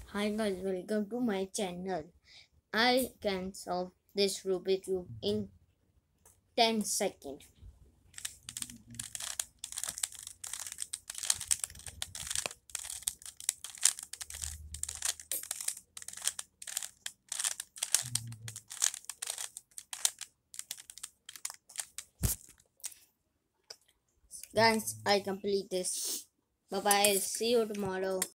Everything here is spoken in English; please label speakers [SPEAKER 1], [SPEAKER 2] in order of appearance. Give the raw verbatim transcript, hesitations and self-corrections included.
[SPEAKER 1] Hi guys, welcome to my channel. I can solve this Rubik cube in ten seconds. Guys, I complete this. Bye bye. See you tomorrow.